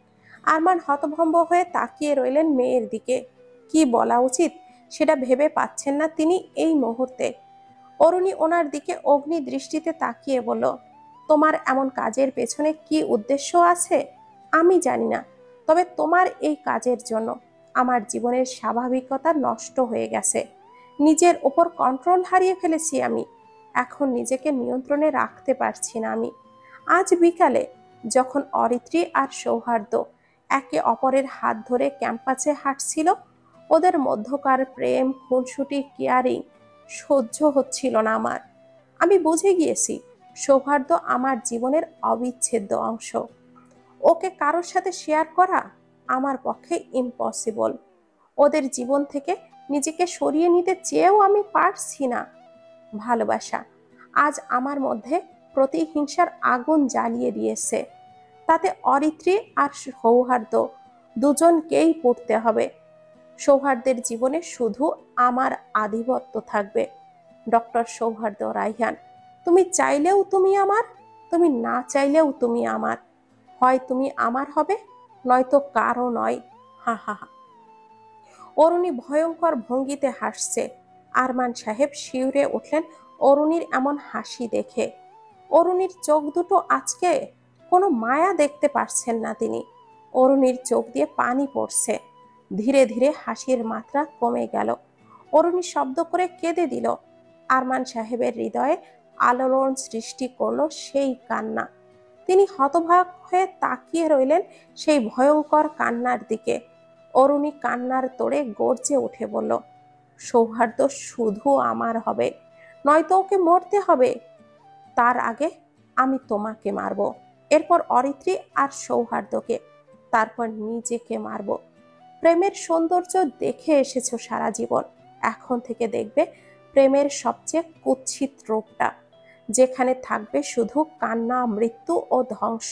আরমান হতভম্ব হয়ে তাকিয়ে রইলেন মেয়ের দিকে। কি বলা উচিত সেটা ভেবে পাচ্ছেন না তিনি এই মুহূর্তে। অরুণী ওনার দিকে অগ্নি দৃষ্টিতে তাকিয়ে বলল, তোমার এমন কাজের পেছনে কি উদ্দেশ্য আছে আমি জানি না, তবে তোমার এই কাজের জন্য আমার জীবনের স্বাভাবিকতা নষ্ট হয়ে গেছে। নিজের ওপর কন্ট্রোল হারিয়ে ফেলেছি আমি। এখন নিজেকে নিয়ন্ত্রণে রাখতে পারছি না আমি। আজ বিকালে যখন অরিত্রী আর সৌহার্দ্য একে অপরের হাত ধরে ক্যাম্পাসে হাঁটছিল, ওদের মধ্যকার প্রেম, খুনসুটি, কেয়ারিং সহ্য হচ্ছিল না আমার। আমি বুঝে গিয়েছি সৌহার্দ্য আমার জীবনের অবিচ্ছেদ্য অংশ। ওকে কারোর সাথে শেয়ার করা আমার পক্ষে ইম্পসিবল। ওদের জীবন থেকে নিজেকে সরিয়ে নিতে চেয়েও আমি পারছি না। ভালোবাসা আজ আমার মধ্যে প্রতিহিংসার আগুন জ্বালিয়ে দিয়েছে। তাতে অরিত্রী আর সৌহার্দ্য দুজনকেই পড়তে হবে। সৌহার্দ্যের জীবনে শুধু আমার আধিপত্য থাকবে। ডক্টর সৌহার্দ্য রায়হান, তুমি চাইলেও তুমি আমার, তুমি না চাইলেও তুমি আমার। হয় তুমি আমার হবে, নয়তো কারো নয়। হা হা হা। অরুণী ভয়ঙ্কর ভঙ্গিতে হাসছে। আরমান সাহেব শিউরে উঠলেন অরুণীর এমন হাসি দেখে। অরুণীর চোখ দুটো আজকে কোনো মায়া দেখতে পারছেন না তিনি। অরুণীর চোখ দিয়ে পানি পড়ছে। ধীরে ধীরে হাসির মাত্রা কমে গেল। অরুণী শব্দ করে কেঁদে দিল। আরমান সাহেবের হৃদয়ে আলোড়ন সৃষ্টি করলো সেই কান্না। তিনি হতবাক হয়ে তাকিয়ে রইলেন সেই ভয়ঙ্কর কান্নার দিকে। অরুণী কান্নার তোড়ে গর্জে উঠে বলল, সৌহার্দ্য শুধু আমার হবে, নয়তো ওকে মরতে হবে। তার আগে আমি তোমাকে মারব, এরপর অরিত্রী আর সৌহার্দ্যকে, তারপর নিজেকে মারব। প্রেমের সৌন্দর্য দেখে এসেছো সারা জীবন, এখন থেকে দেখবে প্রেমের সবচেয়ে কুৎসিত রূপটা, যেখানে থাকবে শুধু কান্না, মৃত্যু ও ধ্বংস।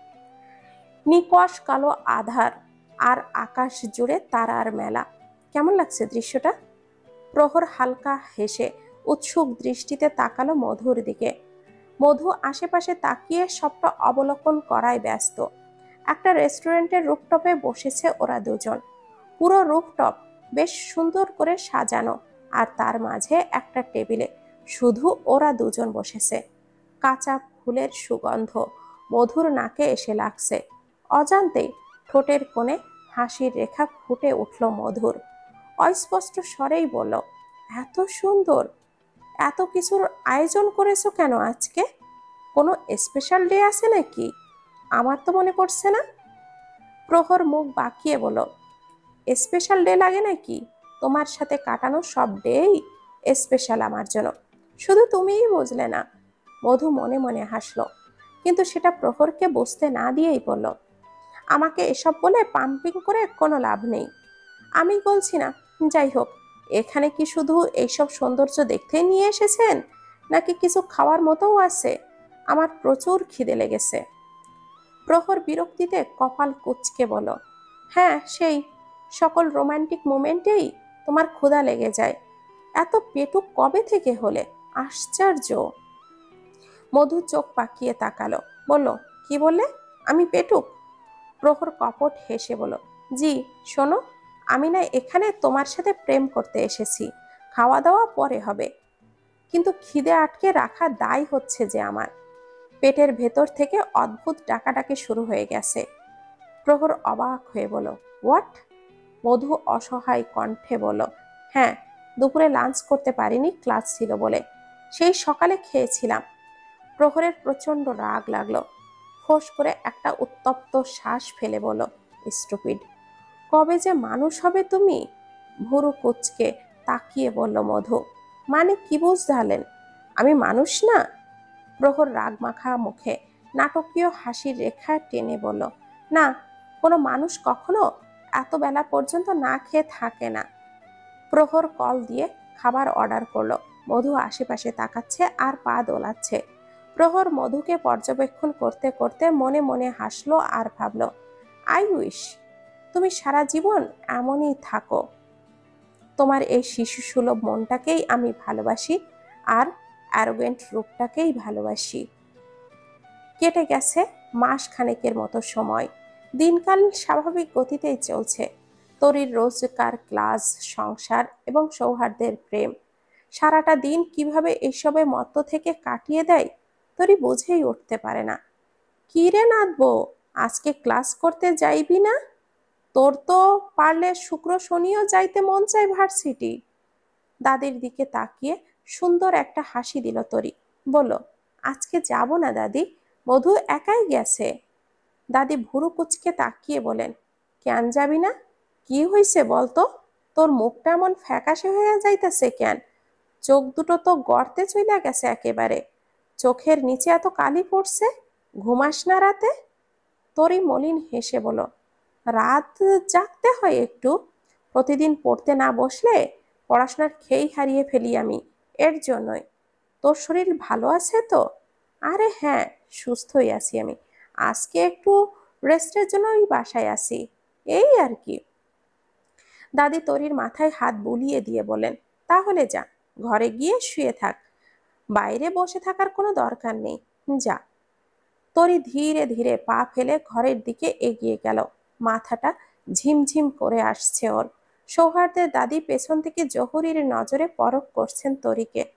নিকশ কালো আধার আর আকাশ জুড়ে তারার মেলা। কেমন লাগছে দৃশ্যটা? প্রহর হালকা হেসে উৎসুক দৃষ্টিতে তাকালো মধুর দিকে। মধু আশেপাশে তাকিয়ে সবটা অবলোকন করায় ব্যস্ত। একটা রেস্টুরেন্টের রুফটপে বসেছে ওরা দুজন। পুরো রুফটপ বেশ সুন্দর করে সাজানো, আর তার মাঝে একটা টেবিলে শুধু ওরা দুজন বসেছে। কাঁচা ফুলের সুগন্ধ মধুর নাকে এসে লাগছে। অজান্তেই ঠোঁটের কোণে হাসির রেখা ফুটে উঠল মধুর। অস্পষ্ট স্বরেই বলল, এত সুন্দর, এত কিছুর আয়োজন করেছো কেন আজকে? কোনো স্পেশাল ডে আছে নাকি? আমার তো মনে পড়ছে না। প্রহর মুখ বাঁকিয়ে বলল, স্পেশাল ডে লাগে নাকি? তোমার সাথে কাটানো সব ডেই স্পেশাল আমার জন্য, শুধু তুমিই বুঝলে না। মধু মনে মনে হাসলো, কিন্তু সেটা প্রহরকে বুঝতে না দিয়েই বলল, আমাকে এসব বলে পাম্পিং করে কোনো লাভ নেই। আমি বলছি না। যাই হোক, এখানে কি শুধু এইসব সৌন্দর্য দেখতেই নিয়ে এসেছেন, নাকি কিছু খাওয়ার মতোও আছে? আমার প্রচুর খিদে লেগেছে। প্রহর বিরক্তিতে কপাল কুঁচকে বলল, হ্যাঁ, সেই সকল রোমান্টিক মোমেন্টেই তোমার ক্ষুধা লেগে যায়। এত পেটুক কবে থেকে হলে? আশ্চর্য। মধু চোখ পাকিয়ে তাকালো, বলল, কি বললে? আমি পেটুক? প্রহর কপট হেসে বলল, জি। শোনো, আমি না এখানে তোমার সাথে প্রেম করতে এসেছি, খাওয়া দাওয়া পরে হবে, কিন্তু খিদে আটকে রাখা দায় হচ্ছে যে আমার। পেটের ভেতর থেকে অদ্ভুত ডাকাডাকি শুরু হয়ে গেছে। প্রহর অবাক হয়ে বলল, হোয়াট? মধু অসহায় কণ্ঠে বলল, হ্যাঁ, দুপুরে লাঞ্চ করতে পারিনি, ক্লাস ছিল বলে। সেই সকালে খেয়েছিলাম। প্রহরের প্রচন্ড রাগ লাগলো। ফোঁস করে একটা উত্তপ্ত শ্বাস ফেলে বলল, স্টুপিড, কবে যে মানুষ হবে তুমি? ভুরু কুঁচকে তাকিয়ে বলল মধু, মানে কি বুঝলেন? আমি মানুষ না? প্রহর রাগ মাখা মুখে নাটকীয় হাসির রেখা টেনে বলল, না, কোনো মানুষ কখনো এত বেলা পর্যন্ত না খেয়ে থাকে না। প্রহর কল দিয়ে খাবার অর্ডার করলো। মধু আশেপাশে তাকাচ্ছে আর পা দোলাচ্ছে। প্রহর মধুকে পর্যবেক্ষণ করতে করতে মনে মনে হাসলো আর ভাবল, আই উইশ তুমি সারা জীবন এমনই থাকো। তোমার এই শিশু সুলভ মনটাকেই আমি ভালোবাসি, আর অ্যারোগেন্ট রূপটাকেই ভালোবাসি। কেটে গেছে মাস খানেকের মতো সময়। দিনকাল স্বাভাবিক গতিতেই চলছে। তরির রোজকার ক্লাস, সংসার এবং সৌহার্দ্যের প্রেম। সারাটা দিন কিভাবে এসবে মত্ত থেকে কাটিয়ে দেয় তরি বুঝেই উঠতে পারে না। কি রে নাথবো, আজকে ক্লাস করতে যাইবি না? তোর তো পারলে শুক্র শনিও যাইতে মন চায় ভার্সিটি। দাদির দিকে তাকিয়ে সুন্দর একটা হাসি দিল তরি, বলল, আজকে যাব না দাদি, মধু একাই গেছে। দাদি ভুরু কুচকে তাকিয়ে বলেন, কেন যাবি না? কি হয়েছে বলতো? তোর মুখটা এমন ফ্যাকাশে হয়ে যাইতেছে কেন? চোখ দুটো তো গর্তে চইলা গেছে একেবারে। চোখের নিচে এত কালি পড়ছে, ঘুমাস না রাতে? তরি মলিন হেসে বলল, রাত জাগতে হয় একটু, প্রতিদিন পড়তে না বসলে পড়াশোনার খেই হারিয়ে ফেলি আমি, এর জন্যই। তোর শরীর ভালো আছে তো? আরে হ্যাঁ, সুস্থই আছি আমি। আজকে একটু রেস্টের জন্য ওই বাসায় আছি, এই আর কি। দাদি তরির মাথায় হাত বুলিয়ে দিয়ে বলেন, তাহলে যা, ঘরে গিয়ে শুয়ে থাক, বাইরে বসে থাকার কোনো দরকার নেই, যা। তরি ধীরে ধীরে পা ফেলে ঘরের দিকে এগিয়ে গেল। মাথাটা ঝিমঝিম করে আসছে ওর। সৌহার্দ্যের দাদি পেছন থেকে জহুরির নজরে পরখ করছেন তরিকে।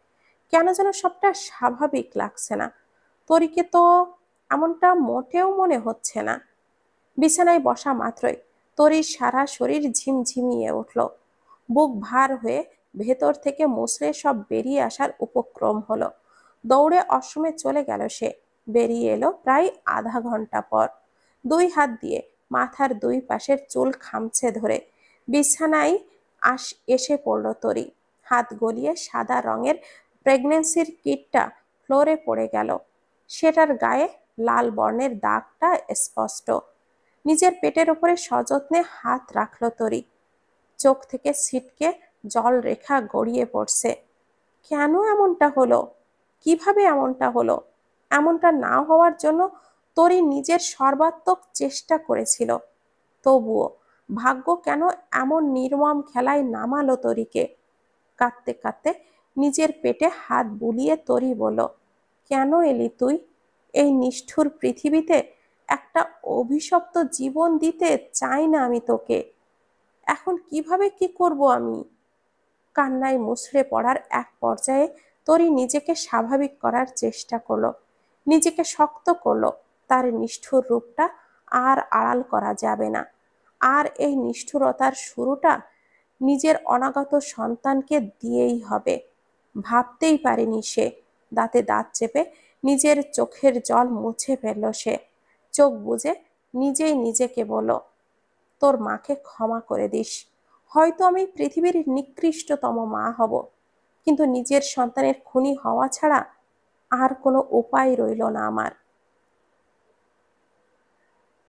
কেন যেন সবটা স্বাভাবিক লাগছে না। তরিকে তো এমনটা মোটেও মনে হচ্ছে না। বিছানায় বসা মাত্রই তরির সারা শরীর ঝিমঝিমিয়ে উঠল। বুক ভার হয়ে ভেতর থেকে মুচড়ে সব বেরিয়ে আসার উপক্রম হলো। দৌড়ে ওয়াশরুমে চলে গেল সে। বেরিয়ে এলো প্রায় আধা ঘন্টা পর। দুই হাত দিয়ে মাথার দুই পাশের চুল খামচে ধরে বিছানায় এসে পড়ল তরি। হাত গলিয়ে সাদা রঙের প্রেগন্যান্সির কিটটা ফ্লোরে পড়ে গেল। সেটার গায়ে লাল বর্ণের দাগটা স্পষ্ট। নিজের পেটের উপরে সযত্নে হাত রাখল তরি। চোখ থেকে ছিটকে জল রেখা গড়িয়ে পড়ছে। কেন এমনটা হলো? কিভাবে এমনটা হলো? এমনটা না হওয়ার জন্য তরি নিজের সর্বাত্মক চেষ্টা করেছিল। তবুও ভাগ্য কেন এমন নির্মম খেলায় নামালো তরিকে? কাঁদতে কাঁদতে নিজের পেটে হাত বুলিয়ে তরি বলল, কেন এলি তুই এই নিষ্ঠুর পৃথিবীতে? একটা অভিশপ্ত জীবন দিতে চাই না আমি তোকে। এখন কিভাবে কি করব আমি? কান্নায় মুচড়ে পড়ার এক পর্যায়ে তরি নিজেকে স্বাভাবিক করার চেষ্টা করলো, নিজেকে শক্ত করলো। তার নিষ্ঠুর রূপটা আর আড়াল করা যাবে না। আর এই নিষ্ঠুরতার শুরুটা নিজের অনাগত সন্তানকে দিয়েই হবে। ভাবতেই পারেনি সে। দাঁতে দাঁত চেপে নিজের চোখের জল মুছে ফেলল সে। চোখ বুজে নিজেই নিজেকে বলল, তোর মাকে ক্ষমা করে দিস। হয়তো আমি পৃথিবীর নিকৃষ্টতম মা হব, কিন্তু নিজের সন্তানের খুনি হওয়া ছাড়া আর কোনো উপায় রইল না আমার।